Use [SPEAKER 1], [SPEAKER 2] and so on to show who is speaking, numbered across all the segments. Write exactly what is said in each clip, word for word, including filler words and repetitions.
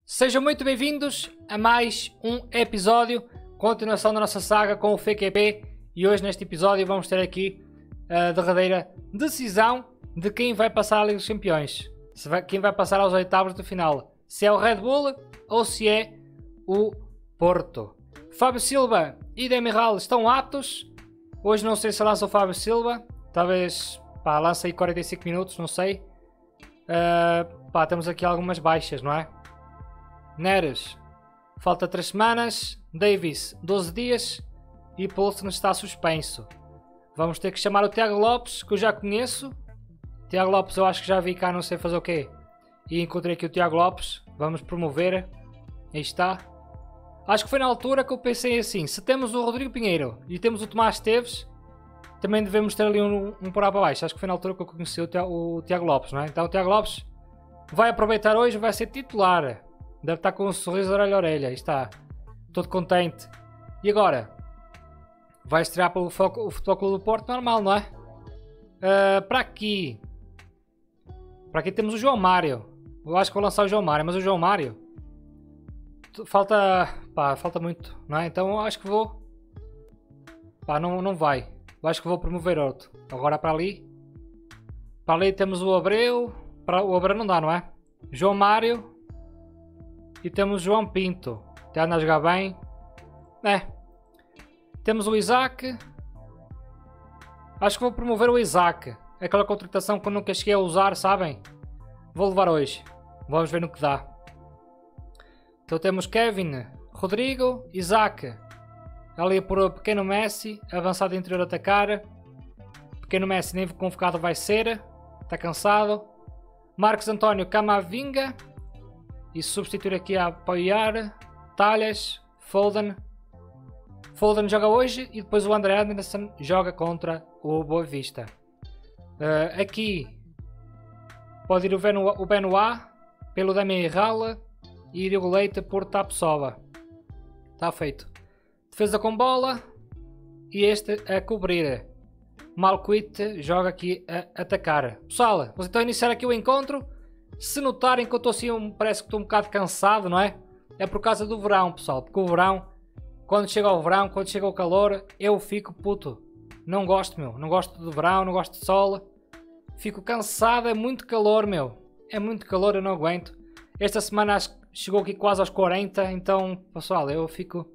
[SPEAKER 1] Sejam muito bem-vindos a mais um episódio, continuação da nossa saga com o F Q P, e hoje neste episódio vamos ter aqui a derradeira decisão de quem vai passar a Liga dos Campeões, se vai, quem vai passar aos oitavos de final, se é o Red Bull ou se é o Porto. Fábio Silva e Demiral estão aptos, hoje não sei se lança o Fábio Silva, talvez pá, lança aí quarenta e cinco minutos, não sei. Uh, pá, temos aqui algumas baixas, não é? Neres, falta três semanas. Davis, doze dias. E Poulsen está suspenso. Vamos ter que chamar o Tiago Lopes, que eu já conheço. Tiago Lopes eu acho que já vi cá, não sei fazer o quê. E encontrei aqui o Tiago Lopes. Vamos promover. Aí está. Acho que foi na altura que eu pensei assim, se temos o Rodrigo Pinheiro e temos o Tomás Esteves, também devemos ter ali um, um por lá para baixo. Acho que foi na altura que eu conheci o Tiago, o Tiago Lopes, não é? Então o Tiago Lopes vai aproveitar hoje, vai ser titular. Deve estar com um sorriso de orelha a orelha. Aí está. Todo contente. E agora? Vai estrear pelo o Futebol Clube do Porto normal, não é? Uh, para aqui. Para aqui temos o João Mário. Eu acho que vou lançar o João Mário. Mas o João Mário... Falta... Pá, falta muito. Não é? Então eu acho que vou... Pá, não, não vai. Eu acho que vou promover outro. Agora para ali. Para ali temos o Abreu. Para, o Abreu não dá, não é? João Mário. E temos João Pinto. Até anda a jogar bem. É. Temos o Isaac. Acho que vou promover o Isaac. Aquela contratação que eu nunca cheguei a usar, sabem? Vou levar hoje. Vamos ver no que dá. Então temos Kevin, Rodrigo, Isaac. Ali por o pequeno Messi. Avançado interior a atacar. Pequeno Messi nem convocado vai ser. Está cansado. Marcos António Camavinga. E substituir aqui a apoiar. Talhas, Foden. Foden joga hoje e depois o André Anderson joga contra o Boa Vista. Uh, aqui pode ir o Benoit, o Benoit pelo Demiral e ir o Leite por Tapsoba. Está feito. Defesa com bola e este a cobrir. Malquit joga aqui a atacar. Pessoal, vamos então iniciar aqui o encontro. Se notarem que eu estou assim, parece que estou um bocado cansado, não é? É por causa do verão, pessoal. Porque o verão, quando chega o verão, quando chega o calor, eu fico puto. Não gosto, meu. Não gosto do verão, não gosto de sol. Fico cansado, é muito calor, meu. É muito calor, eu não aguento. Esta semana chegou aqui quase aos quarenta, então, pessoal, eu fico...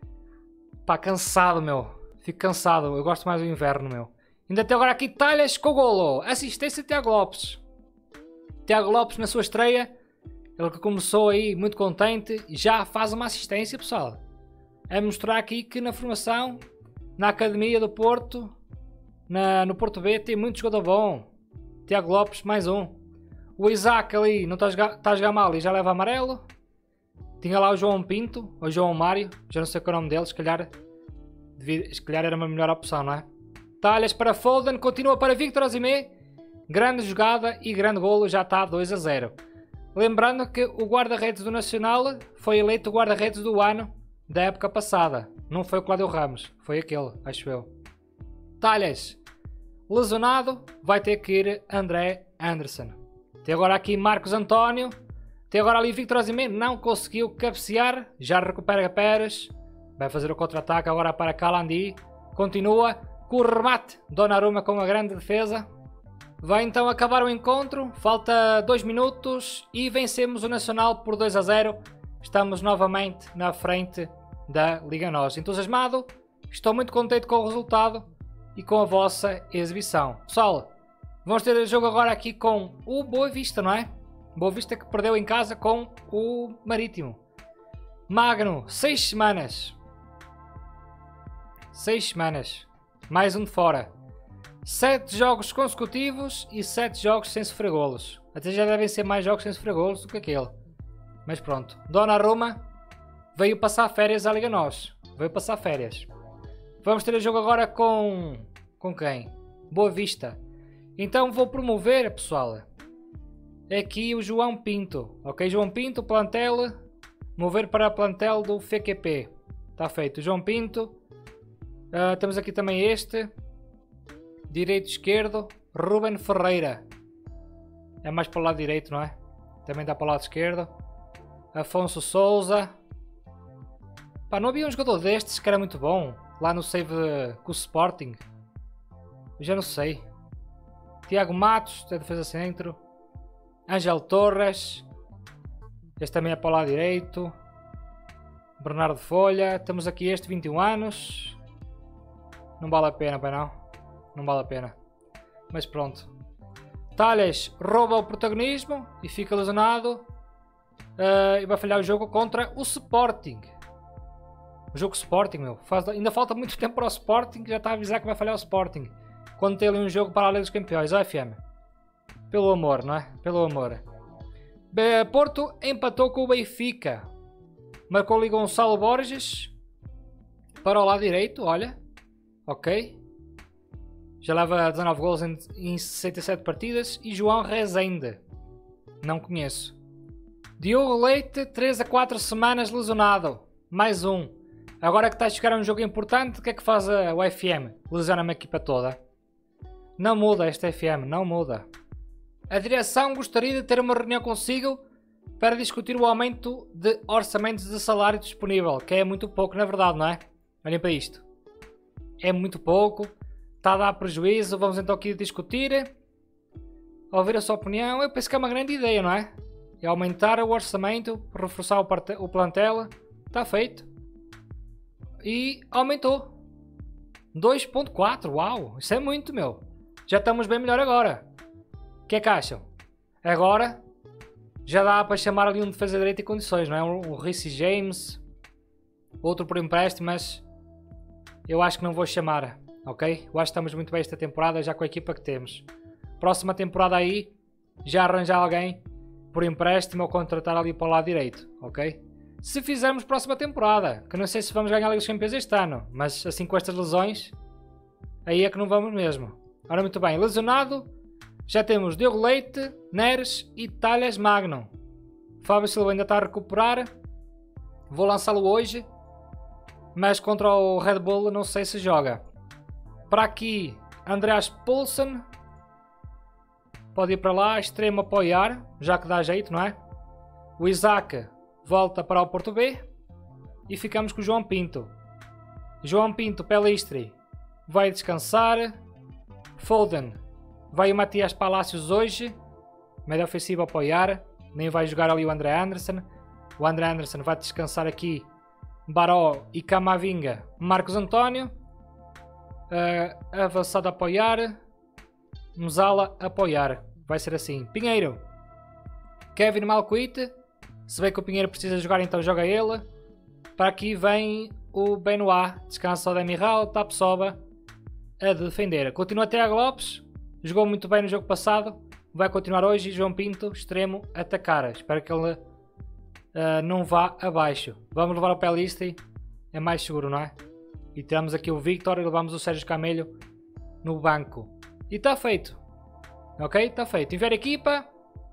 [SPEAKER 1] Pá, cansado, meu. Fico cansado, eu gosto mais do inverno, meu. Ainda tem agora aqui Talhas com o golo. Assistência de Tiago Lopes. Tiago Lopes na sua estreia, ele que começou aí muito contente, já faz uma assistência, pessoal. É mostrar aqui que na formação, na Academia do Porto, na, no Porto B, tem muito jogador bom. Tiago Lopes, mais um. O Isaac ali, não está a jogar, está a jogar mal e já leva amarelo. Tinha lá o João Pinto, ou o João Mário, já não sei qual é o nome dele, se calhar, devia, se calhar era uma melhor opção, não é? Talhas para Foden, continua para Victor Osimhen. Grande jogada e grande golo, já está dois a zero. Lembrando que o guarda-redes do Nacional foi eleito o guarda-redes do ano da época passada. Não foi o Cláudio Ramos, foi aquele, acho eu. Talhas, lesionado, vai ter que ir André Anderson. Tem agora aqui Marcos António. Tem agora ali Victor Osimhen, não conseguiu cabecear. Já recupera Pérez. Vai fazer o contra-ataque agora para Calandi. Continua com o remate. Donnarumma com uma grande defesa. Vai então acabar o encontro, falta dois minutos e vencemos o Nacional por dois a zero. Estamos novamente na frente da Liga Nós. Entusiasmado, estou muito contente com o resultado e com a vossa exibição. Pessoal, vamos ter jogo agora aqui com o Boa Vista, não é? Boa Vista que perdeu em casa com o Marítimo. Magno, seis semanas. seis semanas. Mais um de fora. sete jogos consecutivos e sete jogos sem sofrer golos. Até já devem ser mais jogos sem sofrer golos do que aquele. Mas pronto. Donnarumma veio passar férias à Liga Nós. Veio passar férias. Vamos ter o jogo agora com... Com quem? Boa Vista. Então vou promover, pessoal, aqui o João Pinto. Ok, João Pinto, plantel. Mover para a plantel do F Q P. Está feito. João Pinto. Uh, temos aqui também este... Direito, esquerdo, Ruben Ferreira. É mais para o lado direito, não é? Também dá para o lado esquerdo. Afonso Souza. Pá, não havia um jogador destes que era muito bom lá no save com o Sporting? Eu já não sei. Tiago Matos, da defesa centro. Ángel Torres. Este também é para o lado direito. Bernardo Folha. Temos aqui este, vinte e um anos. Não vale a pena, pai, não. Não vale a pena. Mas pronto. Talhes rouba o protagonismo e fica lesionado. Uh, e vai falhar o jogo contra o Sporting. O jogo Sporting, meu. Faz, ainda falta muito tempo para o Sporting. Já está a avisar que vai falhar o Sporting. Quando tem ali um jogo para a Liga dos Campeões. Ó, F M. Pelo amor, não é? Pelo amor. Porto empatou com o Benfica. Marcou ali Gonçalo Borges. Para o lado direito, olha. Ok. Já leva dezanove gols em, em sessenta e sete partidas. E João Rezende. Não conheço. Diogo Leite, três a quatro semanas lesionado. Mais um. Agora que está a chegar a um jogo importante, o que é que faz a, o F M? Lesiona-me a equipa toda. Não muda esta F M, não muda. A direção gostaria de ter uma reunião consigo para discutir o aumento de orçamentos de salário disponível, que é muito pouco, na verdade, não é? Olhem para isto. É muito pouco. Está a dar prejuízo. Vamos então aqui discutir. Ouvir a sua opinião. Eu penso que é uma grande ideia, não é? É aumentar o orçamento, reforçar o, o plantel. Está feito. E aumentou. dois ponto quatro. Uau. Isso é muito, meu. Já estamos bem melhor agora. O que é que acham? Agora já dá para chamar ali um defesa direita em condições, não é? Um, um Reece James. Outro por empréstimo, mas eu acho que não vou chamar. Ok? Eu acho que estamos muito bem esta temporada já com a equipa que temos. Próxima temporada aí, já arranjar alguém por empréstimo ou contratar ali para o lado direito. Ok? Se fizermos próxima temporada, que não sei se vamos ganhar a Liga dos Campeões este ano, mas assim com estas lesões, aí é que não vamos mesmo. Ora, muito bem. Lesionado, já temos Diogo Leite, Neres e Talhes Magno. Fábio Silva ainda está a recuperar. Vou lançá-lo hoje, mas contra o Red Bull não sei se joga. Para aqui, Andreas Poulsen. Pode ir para lá, extremo apoiar, já que dá jeito, não é? O Isaac volta para o Porto B. E ficamos com o João Pinto. João Pinto, Pelistri, vai descansar. Foden, vai o Matias Palacios hoje. Média ofensiva apoiar. Nem vai jogar ali o André Anderson. O André Anderson vai descansar aqui. Baró e Camavinga. Marcos António. Uh, avançado apoiar. Mzala apoiar. Vai ser assim. Pinheiro. Kevin Malcuit. Se bem que o Pinheiro precisa jogar, então joga ele. Para aqui vem o Benoit. Descansa o Demiral. Tapsoba a defender. Continua Tiago Lopes. Jogou muito bem no jogo passado. Vai continuar hoje. João Pinto, extremo, atacar. Espero que ele uh, não vá abaixo. Vamos levar o Pelistri. É mais seguro, não é? E tiramos aqui o Victor e levamos o Sérgio Camelho no banco. E está feito. Ok? Está feito. Enviar equipa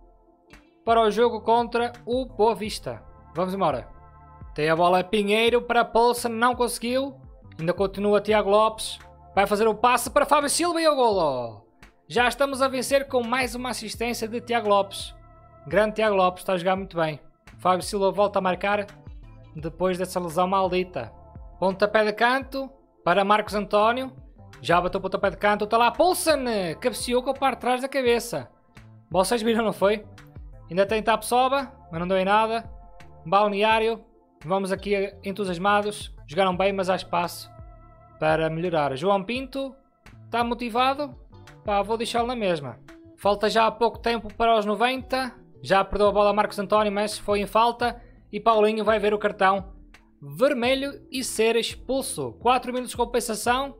[SPEAKER 1] para o jogo contra o Boa Vista. Vamos embora. Tem a bola Pinheiro para Poulsen. Não conseguiu. Ainda continua Tiago Lopes. Vai fazer o passe para Fábio Silva e o golo. Já estamos a vencer com mais uma assistência de Tiago Lopes. Grande Tiago Lopes. Está a jogar muito bem. Fábio Silva volta a marcar depois dessa lesão maldita. Pontapé de canto para Marcos António. Já bateu o pontapé de canto. Está lá Poulsen. Cabeceou com a parte de trás da cabeça. Vocês viram, não foi? Ainda tem Tapsoba, mas não deu em nada. Balneário. Vamos aqui entusiasmados. Jogaram bem, mas há espaço para melhorar. João Pinto. Está motivado? Pá, vou deixá-lo na mesma. Falta já há pouco tempo para os noventa. Já perdeu a bola a Marcos António, mas foi em falta. E Paulinho vai ver o cartão vermelho e ser expulso. quatro minutos de compensação.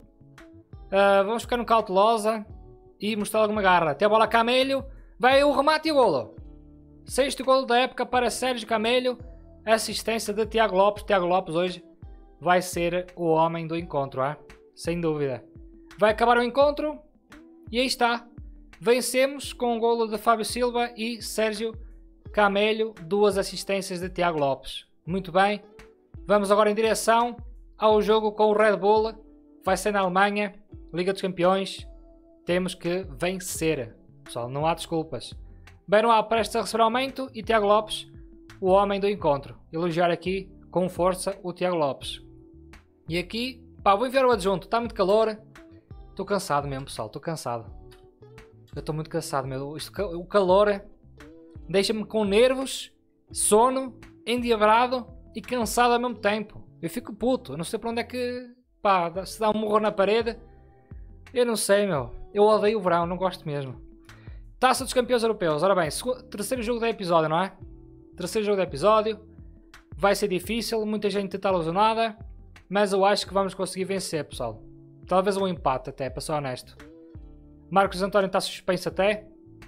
[SPEAKER 1] Uh, vamos ficar no cautelosa e mostrar alguma garra. Até a bola Camelho. Vai o remate e o golo. Sexto golo da época para Sérgio Camelho. Assistência de Tiago Lopes. Tiago Lopes hoje vai ser o homem do encontro, hein? Sem dúvida. Vai acabar o encontro. E aí está. Vencemos com um golo de Fábio Silva e Sérgio Camelho. Duas assistências de Tiago Lopes. Muito bem. Vamos agora em direção ao jogo com o Red Bull. Vai ser na Alemanha. Liga dos Campeões. Temos que vencer. Pessoal, não há desculpas. Benoit prestes a receber aumento e Tiago Lopes o homem do encontro. Elogiar aqui com força o Tiago Lopes. E aqui, pá, vou enviar o adjunto. Está muito calor. Estou cansado mesmo, pessoal. Estou cansado. Eu estou muito cansado, meu. Isto, o calor deixa-me com nervos, sono, endiabrado e cansado ao mesmo tempo. Eu fico puto. Eu não sei para onde é que... Pá, se dá um morro na parede. Eu não sei, meu. Eu odeio o verão. Não gosto mesmo. Taça dos Campeões Europeus. Ora bem, terceiro jogo do episódio, não é? Terceiro jogo do episódio. Vai ser difícil. Muita gente está lesionada. Mas eu acho que vamos conseguir vencer, pessoal. Talvez um empate até, para ser honesto. Marcos António está suspenso até.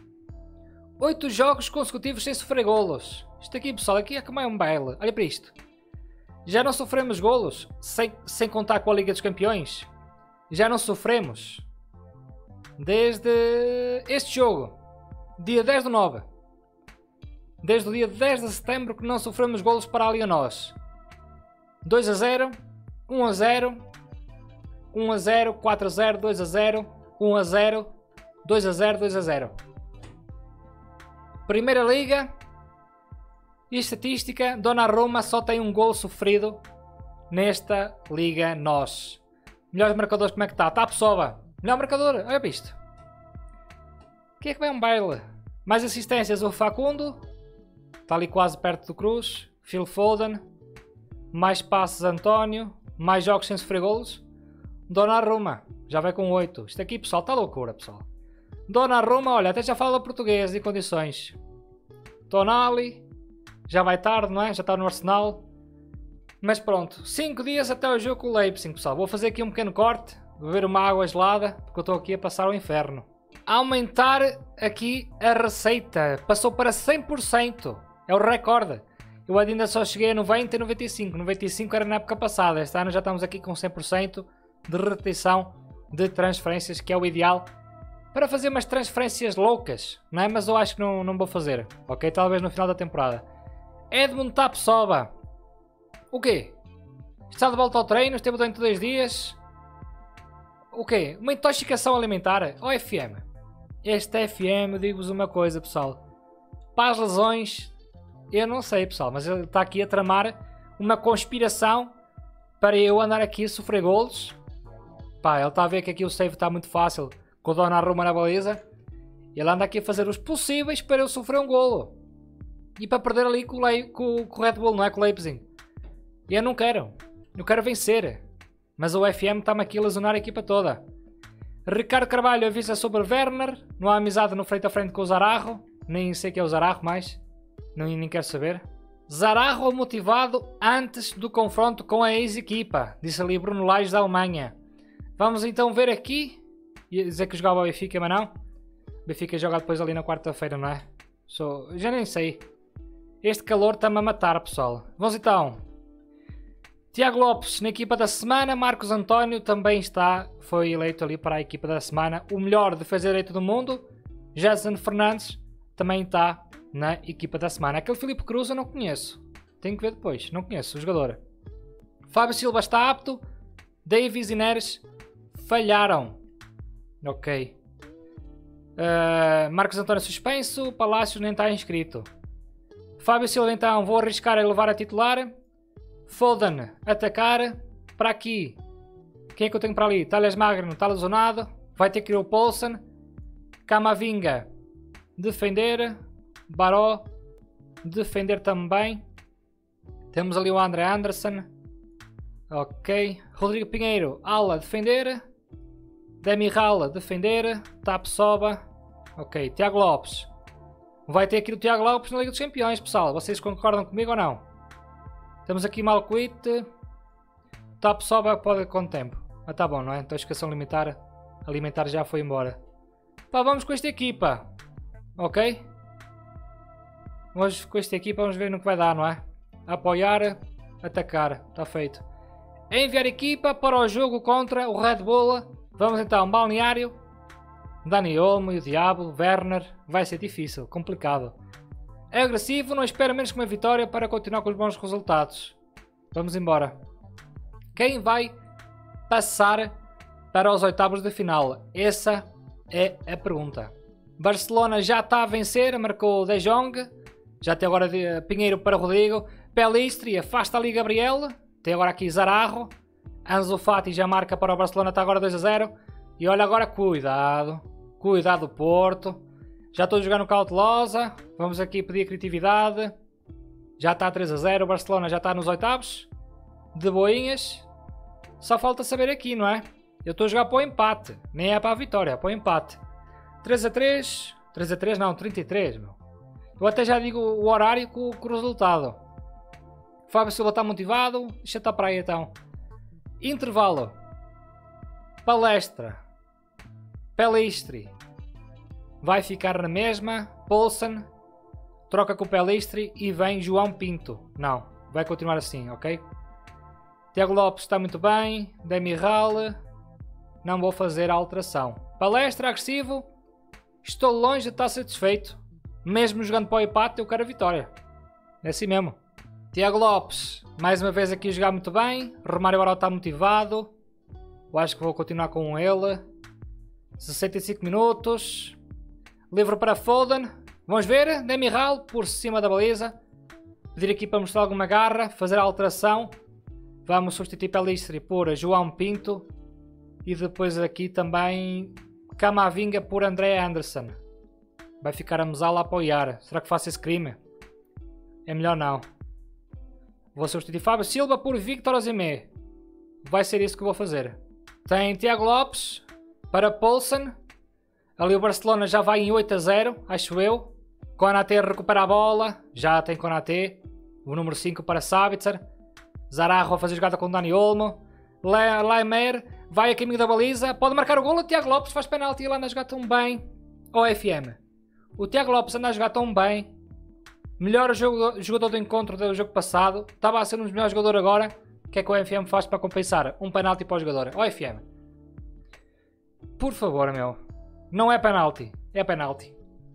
[SPEAKER 1] Oito jogos consecutivos sem sofrer golos. Isto aqui, pessoal, aqui é como é um baile. Olha para isto. Já não sofremos golos, sem, sem contar com a Liga dos Campeões. Já não sofremos. Desde este jogo. Dia dez do nove. Desde o dia dez de setembro que não sofremos golos para ali a nós. dois a zero. um a zero. um a zero. quatro a zero. dois a zero. um a zero. dois a zero. dois a zero. Primeira Liga. E estatística, Donnarumma só tem um gol sofrido nesta Liga Nós. Melhores marcadores, como é que está? Está a Pessoa. Melhor marcador, olha para isto. Quem é que vai um baile? Mais assistências, o Facundo. Está ali quase perto do Cruz. Phil Foden. Mais passes, António. Mais jogos sem sofrer golos. Donnarumma, já vai com oito. Isto aqui, pessoal, está loucura, pessoal. Donnarumma, olha, até já fala português e condições. Tonali. Já vai tarde, não é? Já está no Arsenal. Mas pronto. cinco dias até o jogo com o Leipzig, pessoal. Vou fazer aqui um pequeno corte. Beber uma água gelada. Porque eu estou aqui a passar o inferno. Aumentar aqui a receita. Passou para cem por cento. É o recorde. Eu ainda só cheguei a noventa e noventa e cinco. noventa e cinco era na época passada. Este ano já estamos aqui com cem por cento de retenção de transferências. Que é o ideal para fazer umas transferências loucas. Não é? Mas eu acho que não, não vou fazer. Ok? Talvez no final da temporada. Edmund Tapsoba. O quê? Está de volta ao treino, esteve durante dois dias. O quê? Uma intoxicação alimentar? Ou F M? Este F M, digo-vos uma coisa, pessoal. Para as lesões, eu não sei, pessoal. Mas ele está aqui a tramar uma conspiração para eu andar aqui a sofrer golos. Pá, ele está a ver que aqui o save está muito fácil com o Donnarumma na baliza. Ele anda aqui a fazer os possíveis para eu sofrer um golo. E para perder ali com o, Le com, com o Red Bull, não é? Com o Leipzig. E eu não quero. Eu quero vencer. Mas o F M está-me aqui a lesionar a equipa toda. Ricardo Carvalho avisa sobre Werner. Não há amizade no frente a frente com o Zararro. Nem sei que é o Zararro mais. Não, nem quero saber. Zararro motivado antes do confronto com a ex-equipa. Disse ali Bruno Lage da Alemanha. Vamos então ver aqui. Ia dizer que jogava o Benfica, mas não. O Benfica joga depois ali na quarta-feira, não é? So, já nem sei. Este calor está-me a matar, pessoal. Vamos então. Tiago Lopes na equipa da semana. Marcos António também está. Foi eleito ali para a equipa da semana. O melhor defesa direito do mundo. Jason Fernandes também está na equipa da semana. Aquele Filipe Cruz eu não conheço. Tenho que ver depois. Não conheço o jogador. Fábio Silva está apto. Davies e Neres falharam. Ok. Uh, Marcos António suspenso. Palácios nem está inscrito. Fábio Silva então, vou arriscar a levar a titular. Foden, atacar. Para aqui. Quem é que eu tenho para ali? Thales Magno, está lesionado. Vai ter que ir o Poulsen. Camavinga, defender. Baró, defender também. Temos ali o André Anderson. Ok. Rodrigo Pinheiro, ala, defender. Demiral, defender. Tapsoba. Ok. Tiago Lopes. Vai ter aqui o Tiago Lopes na Liga dos Campeões, pessoal. Vocês concordam comigo ou não? Temos aqui Malquite. Tapsoba pode quanto tempo? Ah, tá bom, não é? Então a escassão alimentar, alimentar já foi embora. Pá, vamos com esta equipa. Ok? Vamos com esta equipa, vamos ver no que vai dar, não é? Apoiar, atacar. Está feito. Enviar equipa para o jogo contra o Red Bull. Vamos então, balneário. Dani Olmo e o Diabo, Werner. Vai ser difícil, complicado. É agressivo, não espera menos que uma vitória para continuar com os bons resultados. Vamos embora. Quem vai passar para os oitavos de final? Essa é a pergunta. Barcelona já está a vencer, marcou De Jong. Já tem agora de Pinheiro para Rodrigo. Pelistri, afasta ali Gabriel. Tem agora aqui Zararro. Ansu Fati já marca para o Barcelona, está agora dois a zero. E olha agora, cuidado. Cuidado do Porto. Já estou a jogar no cautelosa. Vamos aqui pedir criatividade. Já está três a zero. O Barcelona já está nos oitavos. De boinhas. Só falta saber aqui, não é? Eu estou a jogar para o empate. Nem é para a vitória, é para o empate. três a três. três a três não, trinta e três, meu. Eu até já digo o horário com, com o resultado. Fábio Silva está motivado. Deixa estar para aí então. Intervalo. Palestra. Pelistri. Vai ficar na mesma. Poulsen. Troca com o Pelistri e vem João Pinto. Não, vai continuar assim, ok? Tiago Lopes está muito bem. Demiral. Não vou fazer a alteração. Palestra, agressivo. Estou longe de estar satisfeito. Mesmo jogando para o empate, eu quero a vitória. É assim mesmo. Tiago Lopes, mais uma vez aqui a jogar muito bem. Romário agora está motivado. Eu acho que vou continuar com ele. sessenta e cinco minutos. Livre para Foden. Vamos ver. Demiral por cima da baliza. Pedir aqui para mostrar alguma garra. Fazer a alteração. Vamos substituir Pelistri por João Pinto. E depois aqui também Camavinga por André Anderson. Vai ficar a Mesala a apoiar. Será que faço esse crime? É melhor não. Vou substituir Fábio Silva por Victor Osimhen. Vai ser isso que vou fazer. Tem Tiago Lopes para Poulsen. Ali o Barcelona já vai em oito a zero, acho eu. Konaté recupera a bola. Já tem Konaté. O número cinco para Sabitzer. Zararro a fazer jogada com Dani Olmo. Laimer vai a caminho da baliza. Pode marcar o golo. O Tiago Lopes faz penalti. Ele anda a jogar tão bem. O F M. O Tiago Lopes anda a jogar tão bem. Melhor jogador, jogador do encontro do jogo passado. Estava a ser um dos melhores jogadores agora. O que é que o F M faz para compensar? Um penalti para o jogador. O F M. Por favor, meu. Não é penalti. É penalti.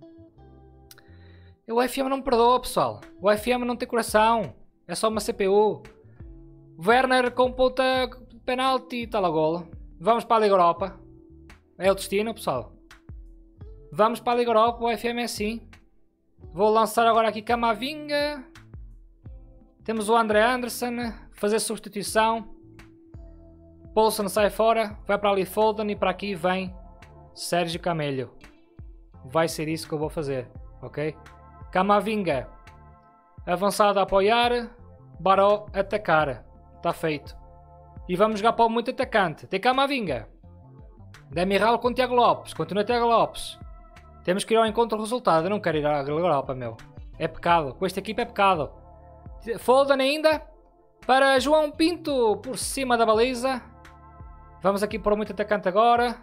[SPEAKER 1] O F M não me perdoa, pessoal. O F M não tem coração. É só uma C P U. Werner com ponta penalti e tal a golo. Vamos para a Liga Europa. É o destino, pessoal. Vamos para a Liga Europa. O F M é assim. Vou lançar agora aqui Camavinga. Temos o André Anderson. Fazer substituição. Poulsen sai fora. Vai para ali Foden e para aqui vem Sérgio Camelho. Vai ser isso que eu vou fazer. Ok? Camavinga. Avançado a apoiar. Baró atacar. Está feito. E vamos jogar para o muito atacante. Tem Camavinga. Demiral com Tiago Lopes. Continua Tiago Lopes. Temos que ir ao encontro do resultado. Eu não quero ir à Europa, meu. É pecado. Com esta equipa é pecado. Foden ainda. Para João Pinto. Por cima da baliza. Vamos aqui para o muito atacante agora.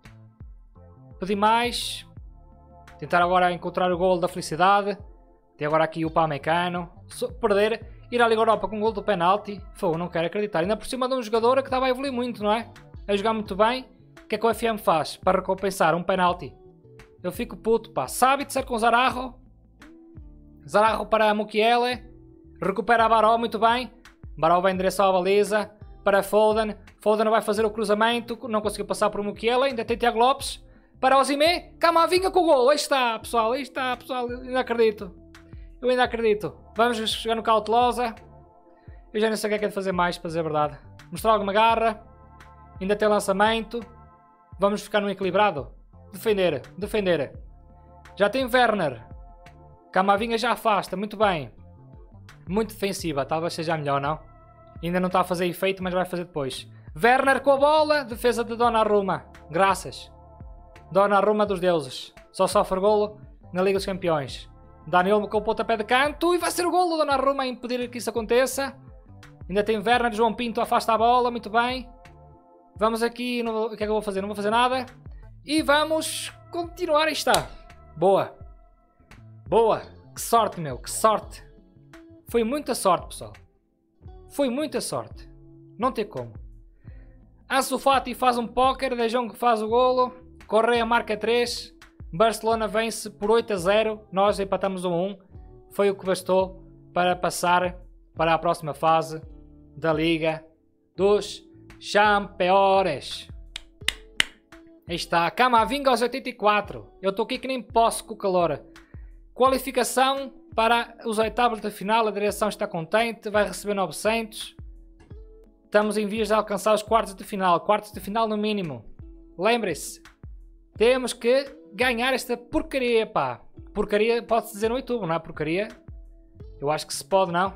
[SPEAKER 1] Pedir mais. Tentar agora encontrar o gol da felicidade. Tem agora aqui o Pamecano. Perder. Ir à Liga Europa com o gol do penalti. Pô, não quero acreditar. Ainda por cima de um jogador que estava a evoluir muito, não é? A jogar muito bem. O que é que o F M faz para recompensar um penalti? Eu fico puto, pá. Sabitzer com Zararro. Zararro para Mukiele. Recupera a Baró, muito bem. Baró vai endereçar a baliza. Para Foden. Foden vai fazer o cruzamento. Não conseguiu passar por Mukiele. Ainda tem Tiago Lopes. Para Osimhen. Camavinga com o gol. Aí está, pessoal. Aí está, pessoal. Eu ainda acredito. Eu ainda acredito. Vamos chegar no cautelosa. Eu já não sei o que é que é de fazer mais, para dizer a verdade. Mostrar alguma garra. Ainda tem lançamento. Vamos ficar no equilibrado. Defender, defender. Já tem Werner. Camavinga já afasta, muito bem. Muito defensiva, talvez seja melhor, não? Ainda não está a fazer efeito, mas vai fazer depois. Werner com a bola, defesa de Donnarumma. Graças. Donnarumma dos deuses. Só sofre golo na Liga dos Campeões. Daniel com o pontapé de canto e vai ser o golo do Donnarumma a impedir que isso aconteça. Ainda tem Werner, João Pinto afasta a bola, muito bem. Vamos aqui, no... o que é que eu vou fazer? Não vou fazer nada. E vamos continuar. Aí está. Boa. Boa. Que sorte, meu. Que sorte. Foi muita sorte, pessoal. Foi muita sorte. Não tem como. Ansu Fati faz um póquer. De Jong faz o golo. Correia marca três. Barcelona vence por oito a zero. Nós empatamos um a um. Foi o que bastou para passar para a próxima fase da Liga dos Campeões. Aí está, Camavinga aos oitenta e quatro. Eu estou aqui que nem posso com o calor. Qualificação Para os oitavos de final, a direção está contente, vai receber novecentos. Estamos em vias de alcançar os quartos de final, quartos de final no mínimo. Lembre-se, temos que ganhar esta porcaria, pá. Porcaria pode-se dizer no YouTube, não é porcaria? Eu acho que se pode, não?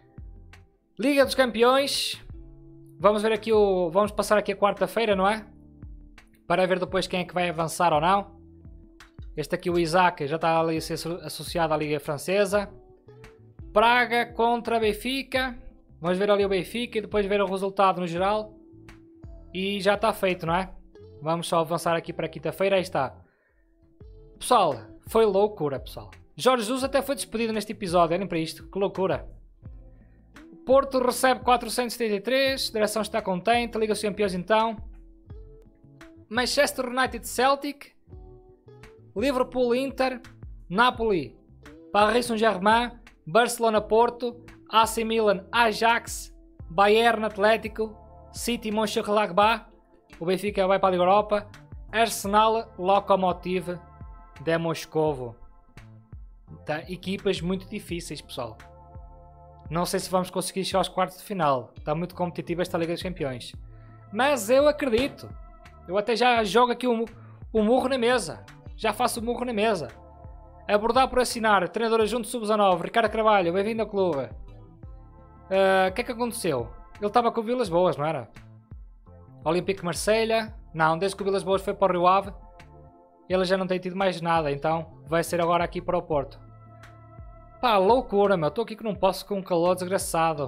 [SPEAKER 1] Liga dos Campeões. Vamos ver aqui o... Vamos passar aqui a quarta-feira, não é? Para ver depois quem é que vai avançar ou não. Este aqui, o Isaac, já está ali a ser associado à Liga Francesa. Praga contra Benfica. Vamos ver ali o Benfica e depois ver o resultado no geral. E já está feito, não é? Vamos só avançar aqui para quinta-feira. Aí está. Pessoal, foi loucura, pessoal. Jorge Jesus até foi despedido neste episódio. Olhem para isto, que loucura. Porto recebe quatrocentos e setenta e três. Direção está contente. Liga dos Campeões então. Manchester United Celtic. Liverpool Inter. Napoli Paris Saint-Germain. Barcelona Porto. A C Milan Ajax. Bayern Atlético. City Mönchengladbach. O Benfica vai para a Liga Europa. Arsenal Lokomotiv de Moscovo. Tá, equipas muito difíceis, pessoal. Não sei se vamos conseguir chegar aos quartos de final. Está muito competitiva esta Liga dos Campeões. Mas eu acredito. Eu até já jogo aqui o, o murro na mesa. Já faço o murro na mesa. Abordar por assinar. Treinador adjunto sub dezanove. Ricardo Carvalho. Bem-vindo ao clube. O uh, que é que aconteceu? Ele estava com o Vilas Boas, não era? Olympique Marselha. Não, desde que o Vilas Boas foi para o Rio Ave, ele já não tem tido mais nada. Então vai ser agora aqui para o Porto. Pá, loucura, meu. Estou aqui que não posso com um calor desgraçado.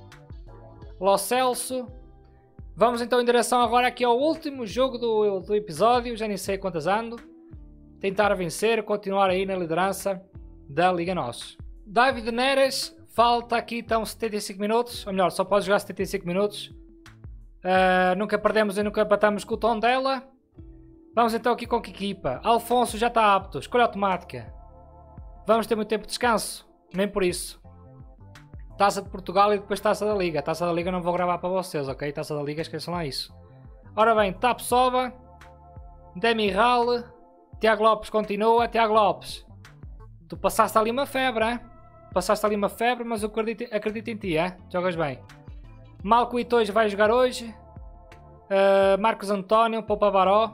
[SPEAKER 1] Lo Celso. Vamos então em direção agora aqui ao último jogo do, do episódio. Já nem sei quantas ando. Tentar vencer, continuar aí na liderança da Liga Nós. David Neres. Falta aqui então setenta e cinco minutos. Ou melhor, só pode jogar setenta e cinco minutos. Uh, nunca perdemos e nunca empatamos com o Tondela. Vamos então aqui com que equipa? Alfonso já está apto. Escolha automática. Vamos ter muito tempo de descanso. Nem por isso. Taça de Portugal e depois Taça da Liga. Taça da Liga não vou gravar para vocês, ok? Taça da Liga, esqueçam lá isso. Ora bem, Tapsoba. Demiral. Tiago Lopes continua. Tiago Lopes. Tu passaste ali uma febre, hein? Passaste ali uma febre, mas eu acredito, acredito em ti, hein? Jogas bem. Malcoito hoje vai jogar hoje. Uh, Marcos António, poupa Baró.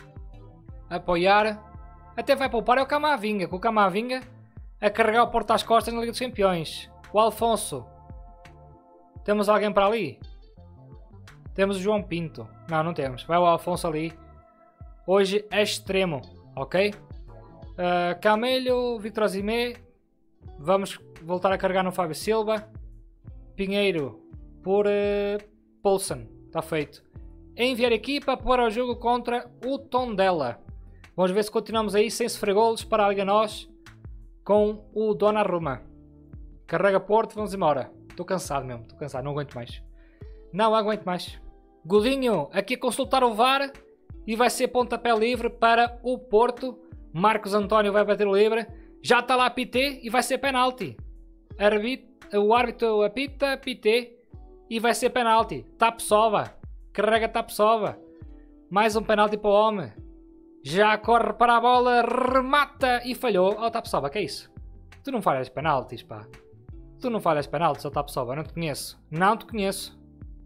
[SPEAKER 1] Apoiar. Até vai poupar é o Camavinga. Com o Camavinga a carregar o Porto às costas na Liga dos Campeões. O Alfonso. Temos alguém para ali? Temos o João Pinto. Não, não temos. Vai o Alfonso ali. Hoje é extremo. Ok? Uh, Camelho, Victor Osimhen. Vamos voltar a carregar no Fábio Silva. Pinheiro por uh, Poulsen. Está feito. Enviar equipa para o jogo contra o Tondela. Vamos ver se continuamos aí sem sofrer golos para a Liga Nós com o Donnarumma. Carrega Porto, vamos embora. Estou cansado mesmo, estou cansado, não aguento mais. Não aguento mais. Godinho aqui a consultar o V A R e vai ser pontapé livre para o Porto. Marcos António vai bater o livre. Já está lá a Pité e vai ser penalti. O árbitro apita, Pité e vai ser penalti. Tapsoba. Carrega Tapsoba. Mais um penalti para o homem. Já corre para a bola, remata e falhou. Oh, Tapsoba, que é isso? Tu não falhas penaltis, pá. Tu não falhas penaltis, oh, Tapsoba, não te conheço. Não te conheço.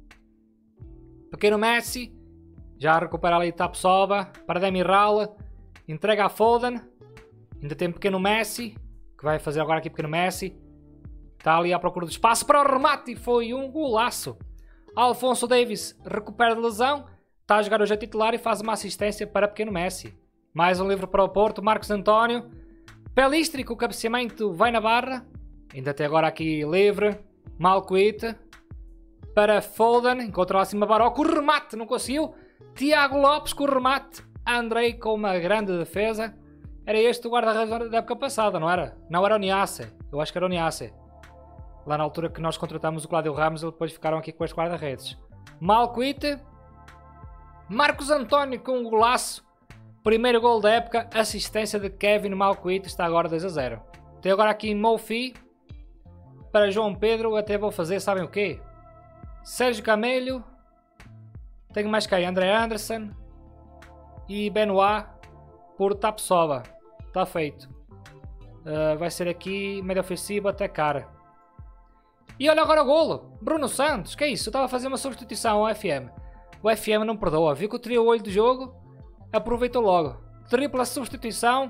[SPEAKER 1] Pequeno Messi. Já recupera ali Tapsoba para Demiral. Entrega a Foden. Ainda tem pequeno Messi. Que vai fazer agora aqui pequeno Messi. Está ali à procura de espaço para o remate. E foi um golaço. Alfonso Davies recupera de lesão. Está a jogar hoje a titular e faz uma assistência para pequeno Messi. Mais um livro para o Porto. Marcos António. Pelistri com o cabeceamento vai na barra. Ainda tem agora aqui livre. Malcoit. Para Foden. Encontra lá acima Baró. O remate. Não conseguiu. Tiago Lopes com o remate. Andrei com uma grande defesa. Era este o guarda-redes da época passada, não era? Não era o Niasse. Eu acho que era o Niasse. Lá na altura que nós contratámos o Cláudio Ramos, eles depois ficaram aqui com as guarda-redes. Malcoit. Marcos António com um golaço. Primeiro gol da época. Assistência de Kevin Malcoit. Está agora dois a zero. Tem agora aqui Mofi. Para João Pedro. Até vou fazer, sabem o quê? Sérgio Camelho. Tenho mais quem? André Anderson. E Benoit por Tapsoba. Está feito. Uh, vai ser aqui, média ofensiva, atacar. E olha agora o golo. Bruno Santos, que é isso? Eu estava a fazer uma substituição ao F M. O F M não perdoa. Viu que eu teria o olho do jogo, aproveitou logo. Tripla substituição.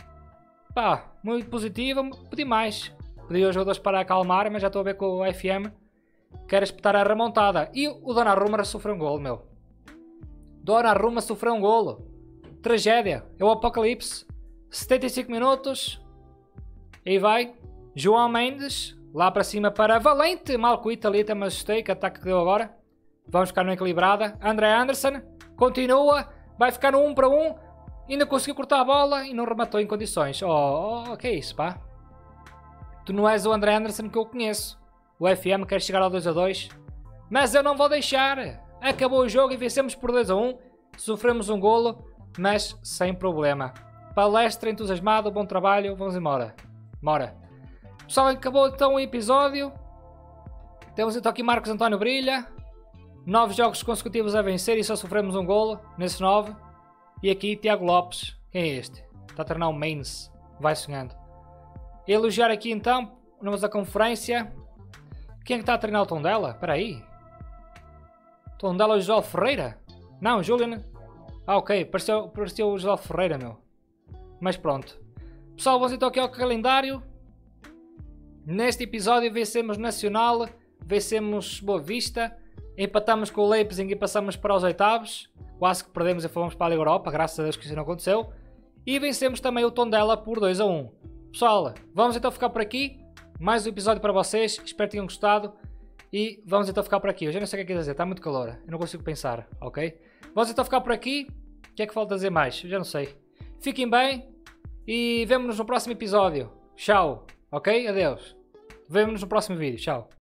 [SPEAKER 1] Pá, muito positiva. Pedi mais. Pedi aos jogadores para acalmar, mas já estou a ver que o F M quer espetar a remontada. E o Donnarumma sofreu um golo, meu. Donnarumma sofreu um golo. Tragédia. É o apocalipse. setenta e cinco minutos. Aí vai. João Mendes. Lá para cima para Valente. Mal com o Italita, mas assustei. Que ataque que deu agora. Vamos ficar no equilibrada. André Anderson. Continua. Vai ficar no um para um. Ainda conseguiu cortar a bola e não rematou em condições. Oh, oh, que é isso, pá? Tu não és o André Anderson que eu conheço. O F M quer chegar ao dois a dois. Mas eu não vou deixar. Acabou o jogo e vencemos por dois a um. Sofremos um golo, mas sem problema. Palestra entusiasmado, bom trabalho. Vamos embora. Bora. Pessoal, acabou então o episódio. Temos então aqui Marcos António Brilha. Nove jogos consecutivos a vencer e só sofremos um golo nesses nove. E aqui Tiago Lopes. Quem é este? Está a treinar o Mainz. Vai sonhando. Elogiar aqui então. Vamos à conferência. Quem é que está a treinar o Tondela? Espera aí. Tondela o João Ferreira? Não, Julian. Ah, ok. Pareceu, pareceu o João Ferreira, meu. Mas pronto. Pessoal, vamos então aqui ao calendário. Neste episódio vencemos Nacional. Vencemos Boa Vista. Empatamos com o Leipzig e passamos para os oitavos. Quase que perdemos e fomos para a Liga Europa. Graças a Deus que isso não aconteceu. E vencemos também o Tondela por dois a um. Pessoal, vamos então ficar por aqui. Mais um episódio para vocês. Espero que tenham gostado. E vamos então ficar por aqui. Eu já não sei o que é que dizer. Está muito calor. Eu não consigo pensar. Ok? Vamos então ficar por aqui. O que é que falta dizer mais? Eu já não sei. Fiquem bem. E vemo-nos no próximo episódio. Tchau. Ok? Adeus. Vemo-nos no próximo vídeo. Tchau.